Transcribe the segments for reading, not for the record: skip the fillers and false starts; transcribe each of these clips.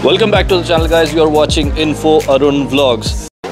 Welcome back to the channel, guys. You are watching Info Arun Vlogs.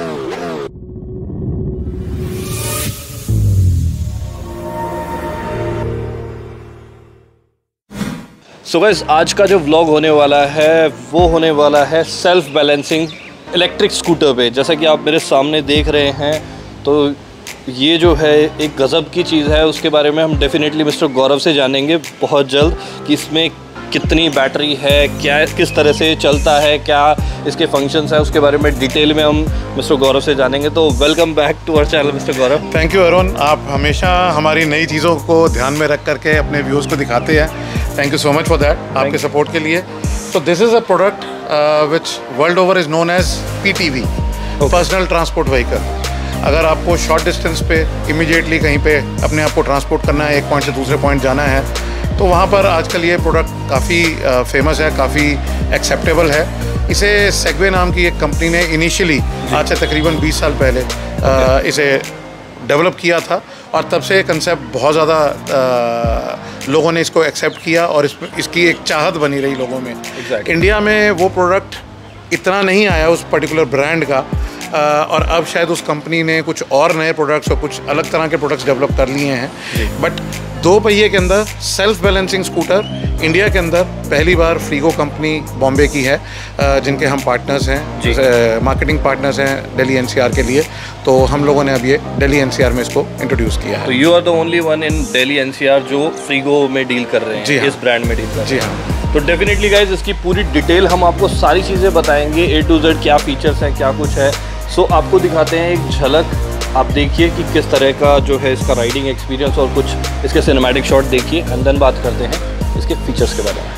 So guys, आज का जो vlog होने वाला है वो होने वाला है सेल्फ बैलेंसिंग इलेक्ट्रिक स्कूटर पे। जैसा कि आप मेरे सामने देख रहे हैं, तो ये जो है एक गज़ब की चीज़ है। उसके बारे में हम डेफिनेटली मिस्टर गौरव से जानेंगे बहुत जल्द कि इसमें कितनी बैटरी है, क्या किस तरह से चलता है, क्या इसके फंक्शंस हैं, उसके बारे में डिटेल में हम मिस्टर गौरव से जानेंगे। तो welcome back to our channel mister Gaurav. Thank you Arun, आप हमेशा हमारी नई चीज़ों को ध्यान में रख करके अपने व्यूज़ को दिखाते हैं। Thank you so much for that, आपके सपोर्ट के लिए। तो this is a product which world over is known as PTV, personal transport vehicle. अगर आपको शॉर्ट डिस्टेंस पे इमीडिएटली कहीं पे अपने आप को ट्रांसपोर्ट करना है, एक पॉइंट से दूसरे पॉइंट जाना है, तो वहाँ पर आजकल ये प्रोडक्ट काफ़ी फेमस है, काफ़ी एक्सेप्टेबल है। इसे सेगवे नाम की एक कंपनी ने इनिशियली आज से तकरीबन 20 साल पहले इसे डेवलप किया था, और तब से कंसेप्ट बहुत ज़्यादा लोगों ने इसको एक्सेप्ट किया और इसकी एक चाहत बनी रही लोगों में। इंडिया में वो प्रोडक्ट इतना नहीं आया उस पर्टिकुलर ब्रांड का, और अब शायद उस कंपनी ने कुछ और नए प्रोडक्ट्स और कुछ अलग तरह के प्रोडक्ट्स डेवलप कर लिए हैं। बट दो पहिए के अंदर सेल्फ बैलेंसिंग स्कूटर इंडिया के अंदर पहली बार फ्रीगो कंपनी बॉम्बे की है, जिनके हम पार्टनर्स हैं, मार्केटिंग पार्टनर्स हैं दिल्ली NCR के लिए। तो हम लोगों ने अब ये दिल्ली NCR में इसको इंट्रोड्यूस किया है। तो you are the only one in Delhi NCR जो फ्रीगो में डील कर रहे हैं। जी हाँ। इस ब्रांड में डील कर रहे हैं। जी हाँ। तो डेफिनेटली गाइज इसकी पूरी डिटेल हम आपको सारी चीज़ें बताएंगे, A to Z क्या फीचर्स हैं, क्या कुछ है। सो आपको दिखाते हैं एक झलक, आप देखिए कि किस तरह का जो है इसका राइडिंग एक्सपीरियंस और कुछ इसके सिनेमैटिक शॉट देखिए, एंड देन बात करते हैं इसके फीचर्स के बारे में।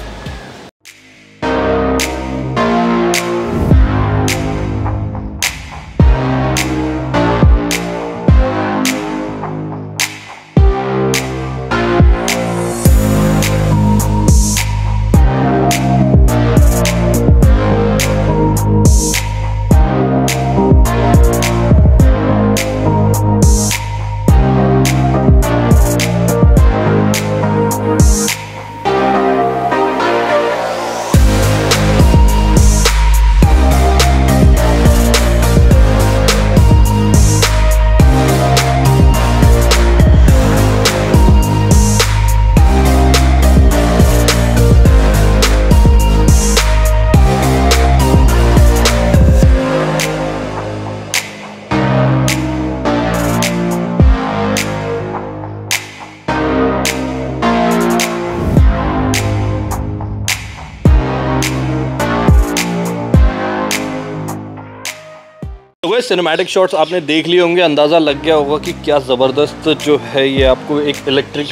सिनेमैटिक शॉट्स आपने देख लिए होंगे, अंदाज़ा लग गया होगा कि क्या ज़बरदस्त जो है ये आपको एक इलेक्ट्रिक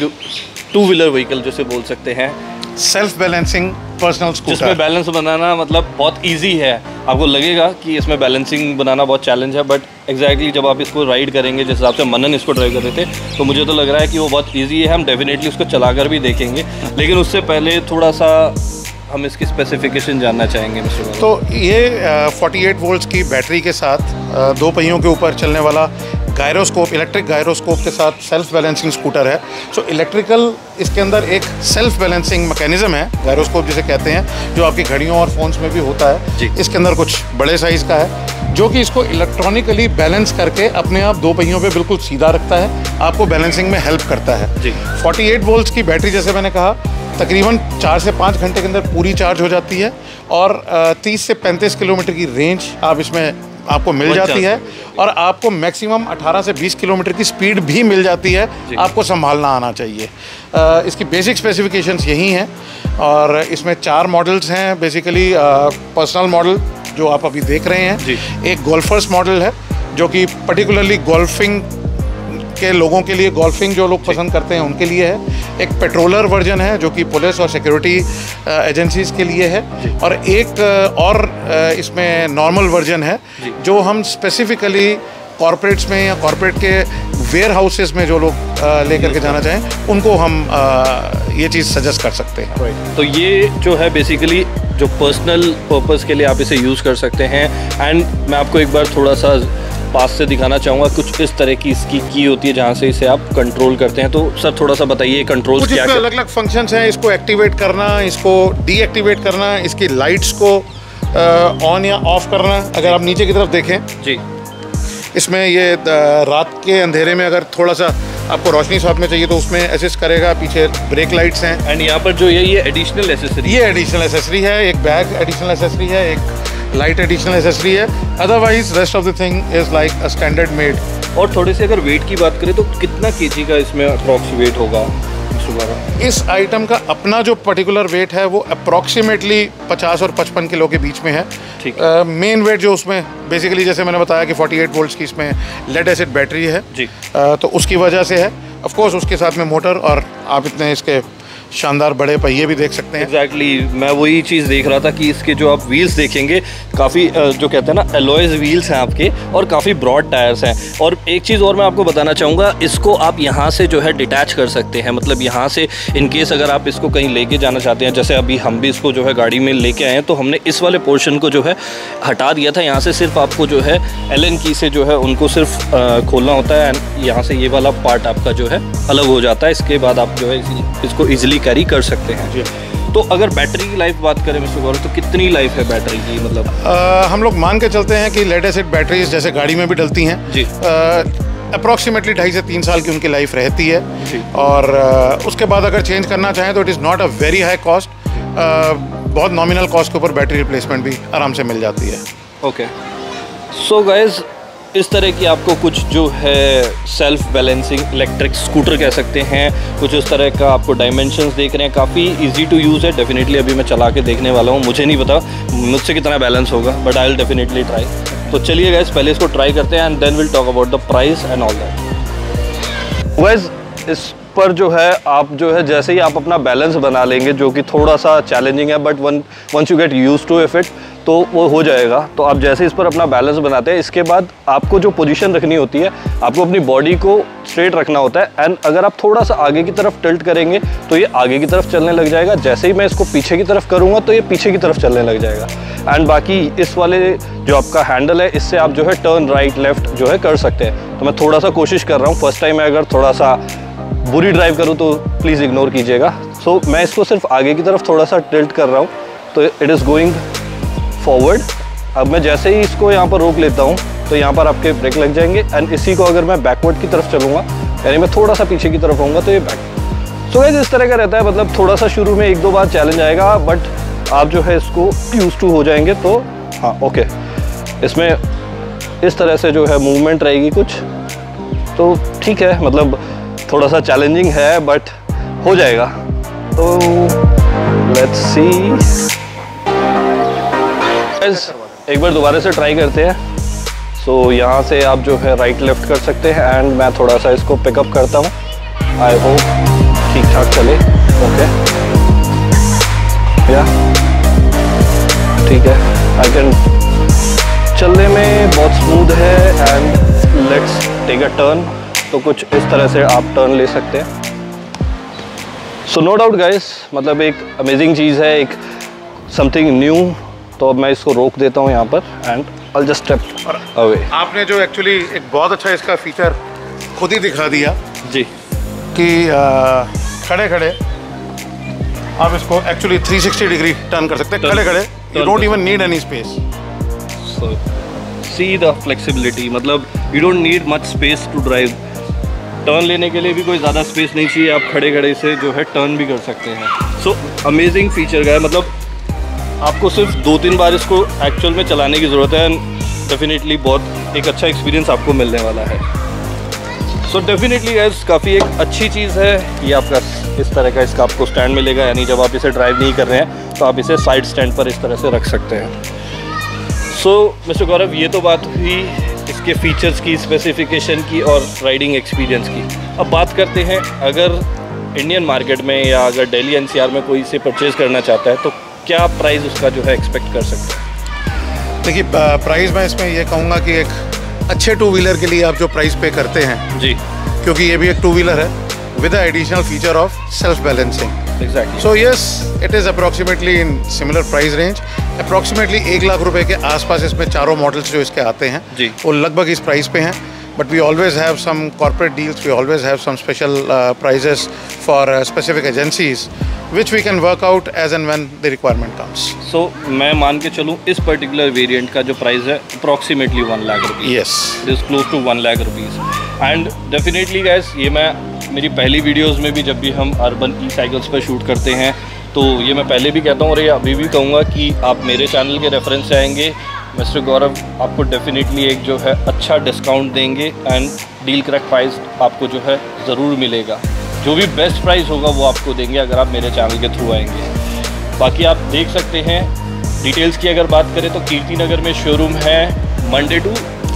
2 व्हीलर व्हीकल जैसे बोल सकते हैं, सेल्फ बैलेंसिंग पर्सनल स्कूटर, जिसमें बैलेंस बनाना मतलब बहुत इजी है। आपको लगेगा कि इसमें बैलेंसिंग बनाना बहुत चैलेंज है, बट एग्जैक्टली जब आप इसको राइड करेंगे, जिस हिसाब से मनन इसको ड्राइव कर रहे थे, तो मुझे तो लग रहा है कि वो बहुत ईजी है। हम डेफिनेटली उसको चलाकर भी देखेंगे, लेकिन उससे पहले थोड़ा सा हम इसकी स्पेसिफिकेशन जानना चाहेंगे मिस्टर गौरव। तो ये 48 वोल्ट्स की बैटरी के साथ दो पहियों के ऊपर चलने वाला गायरोस्कोप, इलेक्ट्रिक गायरोस्कोप के साथ सेल्फ बैलेंसिंग स्कूटर है। सो इलेक्ट्रिकल इसके अंदर एक सेल्फ बैलेंसिंग मैकेनिज्म है, गायरोस्कोप जिसे कहते हैं, जो आपकी घड़ियों और फोन्स में भी होता है। इसके अंदर कुछ बड़े साइज़ का है, जो कि इसको इलेक्ट्रॉनिकली बैलेंस करके अपने आप दो पहियों पे बिल्कुल सीधा रखता है, आपको बैलेंसिंग में हेल्प करता है। 48 वोल्ट्स की बैटरी, जैसे मैंने कहा, तकरीबन 4 से 5 घंटे के अंदर पूरी चार्ज हो जाती है, और 30 से 35 किलोमीटर की रेंज आप इसमें आपको मिल जाती है, और आपको मैक्सिमम 18 से 20 किलोमीटर की स्पीड भी मिल जाती है। आपको संभालना आना चाहिए। इसकी बेसिक स्पेसिफिकेशंस यही हैं, और इसमें 4 मॉडल्स हैं बेसिकली। पर्सनल मॉडल जो आप अभी देख रहे हैं, एक गोल्फर्स मॉडल है जो कि पर्टिकुलरली गोल्फिंग के लोगों के लिए, गोल्फिंग जो लोग पसंद करते हैं उनके लिए है। एक पेट्रोलर वर्जन है जो कि पुलिस और सिक्योरिटी एजेंसीज के लिए है, और एक और इसमें नॉर्मल वर्जन है जो हम स्पेसिफिकली कॉरपोरेट्स में या कॉरपोरेट के वेयर हाउसेस में जो लोग लेकर के जाना चाहें उनको हम ये चीज़ सजेस्ट कर सकते हैं। तो ये जो है बेसिकली जो पर्सनल पर्पस के लिए आप इसे यूज़ कर सकते हैं। एंड मैं आपको एक बार थोड़ा सा पास से दिखाना चाहूँगा, कुछ इस तरह की इसकी की होती है जहाँ से इसे आप कंट्रोल करते हैं। तो सर थोड़ा सा बताइए कंट्रोल्स क्या क्या? अलग अलग फंक्शंस हैं, इसको एक्टिवेट करना, इसको डीएक्टिवेट करना, इसकी लाइट्स को ऑन या ऑफ करना। अगर आप नीचे की तरफ देखें जी, इसमें ये रात के अंधेरे में अगर थोड़ा सा आपको रोशनी साथ में चाहिए तो उसमें असिस्ट करेगा। पीछे ब्रेक लाइट्स हैं। एंड यहाँ पर जो ये एडिशनल एसेसरी, ये एडिशनल एसेसरी है। एक बैग एडिशनल एसेसरी है, एक लाइट एडिशनल एसेसरी है। Otherwise rest of the thing is like a standard made. और थोड़ी सी अगर वेट की बात करें तो कितना केजी का इसमें अप्रॉक्स वेट होगा? इस आइटम का अपना जो पर्टिकुलर वेट है वो अप्रॉक्सीमेटली 50 और 55 किलो के बीच में है। ठीक। मेन वेट जो उसमें बेसिकली जैसे मैंने बताया कि 48 वोल्ट्स की इसमें लेड एसिड बैटरी है जी। तो उसकी वजह से है। ऑफ कोर्स उसके साथ में मोटर, और आप इतने इसके शानदार बड़े पहिए भी देख सकते हैं। एग्जैक्टली मैं वही चीज़ देख रहा था कि इसके जो आप व्हील्स देखेंगे काफ़ी जो कहते हैं ना एलॉयज व्हील्स हैं आपके, और काफ़ी ब्रॉड टायर्स हैं। और एक चीज़ और मैं आपको बताना चाहूँगा, इसको आप यहाँ से जो है डिटैच कर सकते हैं। मतलब यहाँ से इन केस अगर आप इसको कहीं लेके जाना चाहते हैं, जैसे अभी हम भी इसको जो है गाड़ी में लेके आए हैं, तो हमने इस वाले पोर्शन को जो है हटा दिया था। यहाँ से सिर्फ आपको जो है एलन की से जो है उनको सिर्फ खोलना होता है, एंड यहाँ से ये वाला पार्ट आपका जो है अलग हो जाता है। इसके बाद आप जो है इसको ईजिली कैरी कर सकते हैं जी। तो अगर बैटरी की लाइफ बात करें मिस्टर गौरव, तो कितनी लाइफ है बैटरी की? मतलब हम लोग मान के चलते हैं कि लेड एसिड बैटरीज जैसे गाड़ी में भी डलती हैं जी, अप्रॉक्सीमेटली 2.5 से 3 साल की उनकी लाइफ रहती है। और उसके बाद अगर चेंज करना चाहें तो it is not a very high cost. बहुत नॉमिनल कॉस्ट के ऊपर बैटरी रिप्लेसमेंट भी आराम से मिल जाती है। ओके, सो गाइज इस तरह की आपको कुछ जो है सेल्फ बैलेंसिंग इलेक्ट्रिक स्कूटर कह सकते हैं, कुछ इस तरह का आपको डायमेंशंस देख रहे हैं। काफ़ी इजी टू यूज़ है। डेफिनेटली अभी मैं चला के देखने वाला हूँ। मुझे नहीं पता मुझसे कितना बैलेंस होगा, but I will definitely try. तो चलिए गाइस पहले इसको ट्राई करते हैं, and then will talk about the price and all that. Guys इस पर जो है आप जो है जैसे ही आप अपना बैलेंस बना लेंगे, जो कि थोड़ा सा चैलेंजिंग है, but once you get used to it तो वो हो जाएगा। तो आप जैसे इस पर अपना बैलेंस बनाते हैं, इसके बाद आपको जो पोजीशन रखनी होती है, आपको अपनी बॉडी को स्ट्रेट रखना होता है। एंड अगर आप थोड़ा सा आगे की तरफ टिल्ट करेंगे तो ये आगे की तरफ चलने लग जाएगा। जैसे ही मैं इसको पीछे की तरफ करूँगा तो ये पीछे की तरफ चलने लग जाएगा। एंड बाकी इस वाले जो आपका हैंडल है, इससे आप जो है टर्न राइट लेफ्ट जो है कर सकते हैं। तो मैं थोड़ा सा कोशिश कर रहा हूँ। फर्स्ट टाइम मैं अगर थोड़ा सा बुरी ड्राइव करूँ तो प्लीज़ इग्नोर कीजिएगा। सो मैं इसको सिर्फ आगे की तरफ थोड़ा सा टिल्ट कर रहा हूँ, तो इट इज़ गोइंग फॉरवर्ड। अब मैं जैसे ही इसको यहाँ पर रोक लेता हूँ तो यहाँ पर आपके ब्रेक लग जाएंगे। एंड इसी को अगर मैं बैकवर्ड की तरफ चलूँगा, यानी मैं थोड़ा सा पीछे की तरफ होऊंगा, तो ये बैक। सो गाइस इस तरह का रहता है। मतलब थोड़ा सा शुरू में 1-2 बार चैलेंज आएगा, बट आप जो है इसको यूज टू हो जाएंगे। तो हाँ ओके, इसमें इस तरह से जो है मूवमेंट रहेगी कुछ, तो ठीक है। मतलब थोड़ा सा चैलेंजिंग है, बट हो जाएगा। तो लेट्स सी, एक बार दोबारा से ट्राई करते हैं। सो यहाँ से आप जो है राइट लेफ्ट कर सकते हैं, एंड मैं थोड़ा सा इसको पिकअप करता हूँ। आई होप ठीक ठाक चले। ओके या ठीक है, आई कैन, चलने में बहुत स्मूथ है। And let's take a turn. तो कुछ इस तरह से आप टर्न ले सकते हैं। सो नो डाउट गाइस, मतलब एक अमेजिंग चीज़ है, एक समथिंग न्यू। तो अब मैं इसको रोक देता हूँ यहाँ पर, and I just step away. आपने जो एक्चुअली एक बहुत अच्छा इसका फीचर खुद ही दिखा दिया जी, कि खड़े खड़े आप इसको एक्चुअली 360 डिग्री टर्न कर सकते हैं। खड़े खड़े you don't even need any space. So see the flexibility, मतलब you don't need much space to drive. Turn लेने के लिए भी कोई ज़्यादा स्पेस नहीं चाहिए, आप खड़े खड़े से जो है टर्न भी कर सकते हैं। सो अमेजिंग फीचर का है। मतलब आपको सिर्फ 2-3 बार इसको एक्चुअल में चलाने की ज़रूरत है, एंड डेफिनेटली बहुत एक अच्छा एक्सपीरियंस आपको मिलने वाला है। सो डेफिनेटली गाइस काफ़ी एक अच्छी चीज़ है। ये आपका इस तरह का इसका आपको स्टैंड मिलेगा, यानी जब आप इसे ड्राइव नहीं कर रहे हैं तो आप इसे साइड स्टैंड पर इस तरह से रख सकते हैं। सो मिस्टर गौरव, ये तो बात हुई इसके फीचर्स की, स्पेसिफिकेशन की और राइडिंग एक्सपीरियंस की। अब बात करते हैं, अगर इंडियन मार्केट में या अगर दिल्ली NCR में कोई इसे परचेज़ करना चाहता है तो क्या प्राइस उसका जो है एक्सपेक्ट कर सकते हैं? देखिए प्राइस मैं इसमें ये कहूँगा कि एक अच्छे 2 व्हीलर के लिए आप जो प्राइस पे करते हैं जी, क्योंकि ये भी एक 2 व्हीलर है with additional feature of self balancing. Exactly. So yes, it is approximately in similar price range. Approximately 1 lakh रुपए के आसपास इसमें चारों मॉडल्स जो इसके आते हैं जी, वो लगभग इस प्राइस पे हैं। but we always have some corporate deals, we always have some special prices for specific agencies, which we can work out as and when the requirement comes. So मैं मान के चलूँ इस पर्टिकुलर वेरिएंट का जो price है approximately 1 lakh rupees. Yes. It is close to 1 lakh rupees. And definitely guys, ये मैं मेरी पहली वीडियोस में भी जब भी हम अर्बन ई साइकिल्स पर शूट करते हैं तो ये मैं पहले भी कहता हूँ और ये अभी भी कहूँगा कि आप मेरे चैनल के रेफरेंस से आएंगे, मिस्टर गौरव आपको डेफिनेटली एक जो है अच्छा डिस्काउंट देंगे एंड डील क्रैक प्राइस आपको जो है ज़रूर मिलेगा. जो भी बेस्ट प्राइस होगा वो आपको देंगे अगर आप मेरे चैनल के थ्रू आएंगे. बाकी आप देख सकते हैं डिटेल्स की अगर बात करें तो कीर्ति नगर में शोरूम है मंडे टू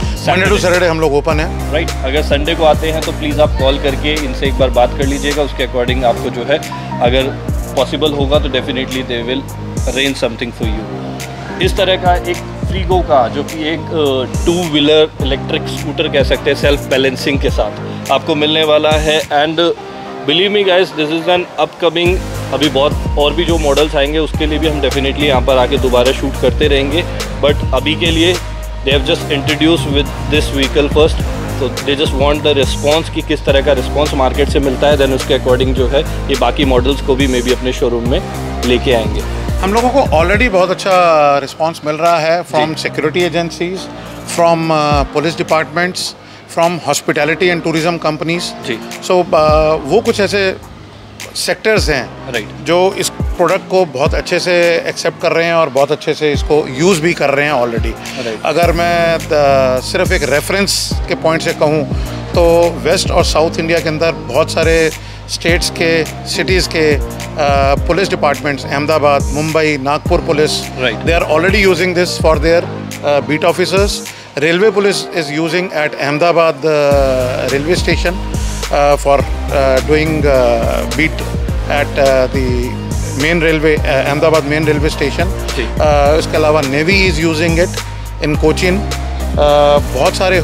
सैटरडे हम लोग ओपन है. राइट. अगर संडे को आते हैं तो प्लीज़ आप कॉल करके इनसे एक बार बात कर लीजिएगा. उसके अकॉर्डिंग आपको जो है अगर पॉसिबल होगा तो definitely they will arrange something for you. इस तरह का एक फ्रीगो का जो कि एक 2 व्हीलर इलेक्ट्रिक स्कूटर कह सकते हैं सेल्फ बैलेंसिंग के साथ आपको मिलने वाला है. And believe me guys, this is an upcoming. अभी बहुत और भी जो मॉडल्स आएंगे उसके लिए भी हम डेफिनेटली यहाँ पर आके दोबारा शूट करते रहेंगे. बट अभी के लिए they have just introduce with this vehicle first, तो they just want the response कि किस तरह का रिस्पॉन्स मार्केट से मिलता है. देन उसके अकॉर्डिंग जो है ये बाकी मॉडल्स को भी मे बी अपने शोरूम में लेके आएंगे. हम लोगों को ऑलरेडी बहुत अच्छा रिस्पॉन्स मिल रहा है from security agencies, from police departments, from hospitality and tourism companies. जी. सो वो कुछ ऐसे सेक्टर्स हैं राइट जो इस प्रोडक्ट को बहुत अच्छे से एक्सेप्ट कर रहे हैं और बहुत अच्छे से इसको यूज़ भी कर रहे हैं ऑलरेडी. अगर मैं सिर्फ एक रेफरेंस के पॉइंट से कहूँ तो वेस्ट और साउथ इंडिया के अंदर बहुत सारे स्टेट्स के, सिटीज़ के police departments, Ahmedabad, Mumbai, Nagpur police, they are already using this for their beat officers. Railway police is using at Ahmedabad railway station for doing beat at the main railway, Ahmedabad main railway station. इसके अलावा navy is using it in Cochin. बहुत सारे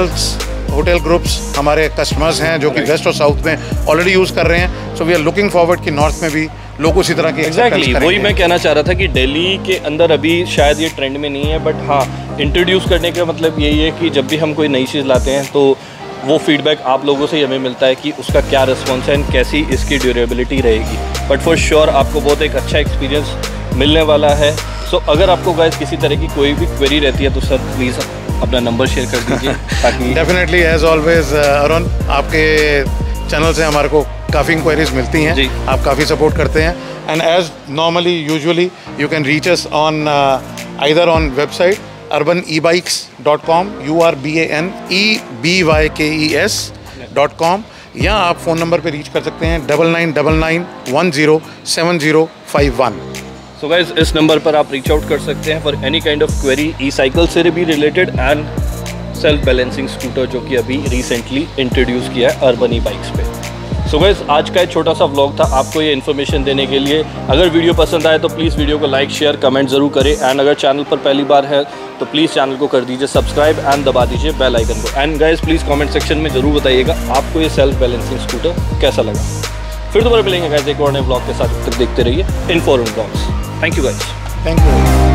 hotel groups हमारे customers हैं जो कि waste और south में ऑलरेडी यूज़ कर रहे हैं. So we are looking forward कि नॉर्थ में भी लोग उसी तरह की एग्जैक्टली वही मैं कहना चाह रहा था कि दिल्ली के अंदर अभी शायद ये ट्रेंड में नहीं है, बट हाँ इंट्रोड्यूस करने का मतलब यही है कि जब भी हम कोई नई चीज़ लाते हैं तो वो फीडबैक आप लोगों से हमें मिलता है कि उसका क्या रिस्पॉन्स है एंड कैसी इसकी ड्यूरेबिलिटी रहेगी. बट फॉर श्योर आपको बहुत एक अच्छा एक्सपीरियंस मिलने वाला है. सो अगर आपको गाइस किसी तरह की कोई भी क्वेरी रहती है तो सर प्लीज़ अपना नंबर शेयर कर दीजिए ताकि डेफिनेटली एज ऑलवेज अरुण, आपके चैनल से हमारे को काफ़ी इंक्वायरीज मिलती हैं जी. आप काफ़ी सपोर्ट करते हैं and as normally usually you can reach us on either on website urbanebikes.com, urbanebykes.com, या आप फ़ोन नंबर पे रीच कर सकते हैं 9999107051. सो गाइस इस नंबर पर आप रीच आउट कर सकते हैं for any kind of query e cycle से भी related and self balancing scooter जो कि अभी रिसेंटली इंट्रोड्यूस किया है अर्बन ई बाइक्स पे. सो गाइस आज का एक छोटा सा व्लॉग था आपको ये इन्फॉर्मेशन देने के लिए. अगर वीडियो पसंद आए तो प्लीज़ वीडियो को लाइक, शेयर, कमेंट ज़रूर करें. एंड अगर चैनल पर पहली बार है तो प्लीज़ चैनल को कर दीजिए सब्सक्राइब एंड दबा दीजिए बेल आइकन को. And guys please comment section में ज़रूर बताइएगा आपको ये सेल्फ बैलेंसिंग स्कूटर कैसा लगा. फिर दोबारा मिलेंगे गाइस एक और नए व्लॉग के साथ. तक देखते रहिए Inform Vlogs. Thank you guys. Thank you.